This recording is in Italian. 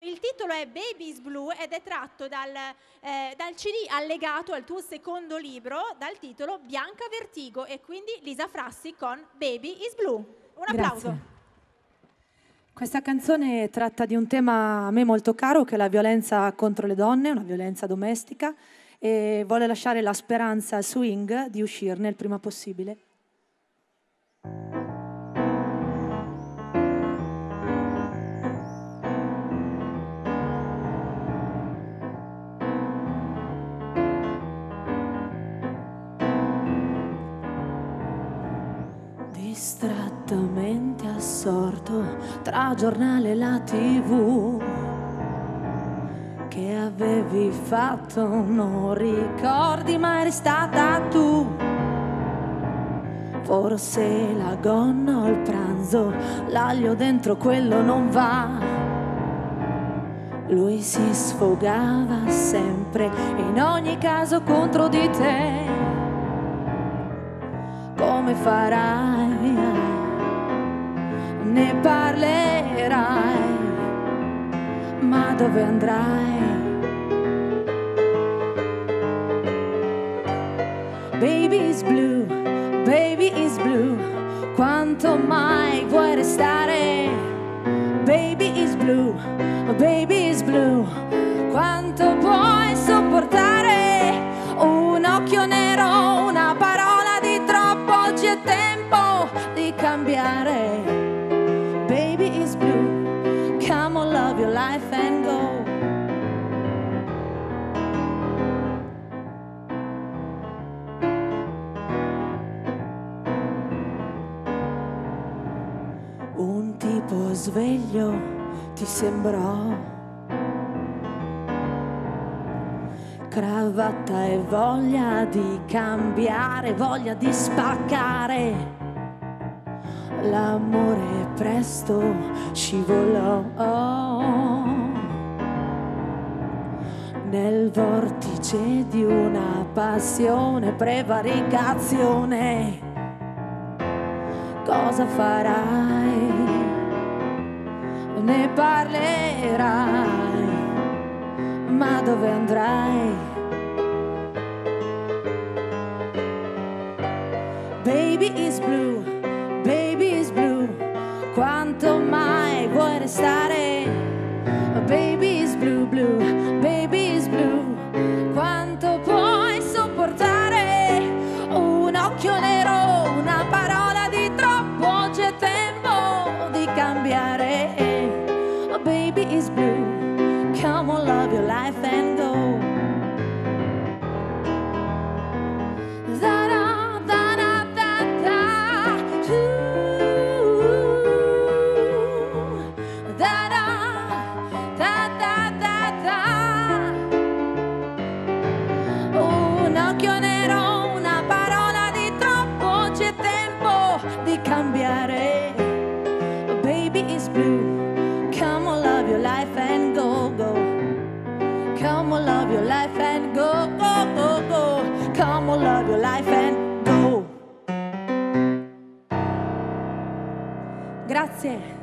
il titolo è Baby is Blue ed è tratto dal CD allegato al tuo secondo libro, dal titolo Bianca Vertigo, e quindi Lisa Frassi con Baby is Blue. Un applauso. Grazie. Questa canzone tratta di un tema a me molto caro, che è la violenza contro le donne, una violenza domestica, e vuole lasciare la speranza al swing di uscirne il prima possibile. Distrattamente assorto tra giornale e la TV, che avevi fatto non ricordi, ma eri stata tu. Forse la gonna o il pranzo, l'aglio dentro quello non va. Lui si sfogava sempre, in ogni caso contro di te. Come farai? Ne parlerai, ma dove andrai? Baby is blue, baby is blue, quanto mai vuoi restare? Baby is blue, baby is blue, quanto puoi sopportare? Un occhio nero, una parola di troppo, oggi è tempo di cambiare. Baby is blue, come on, love your life and go. Un tipo sveglio ti sembrò, cravatta e voglia di cambiare, voglia di spaccare. L'amore presto scivolò nel vortice di una passione, prevaricazione. Cosa farai? Ne parlerai, ma dove andrai? Baby is blue, baby is blue, quanto mai vuoi restare? Baby is blue, blue, baby is blue, quanto puoi sopportare? Un occhio nero, una parola di troppo, c'è tempo di cambiare. Baby is blue, come on, love your life and go. Un occhio nero, una parola di troppo, c'è tempo di cambiare. Baby is blue, come on, love your life and go, go. Come on, love your life and go, go, go, go. Come on, love your life and go. Grazie.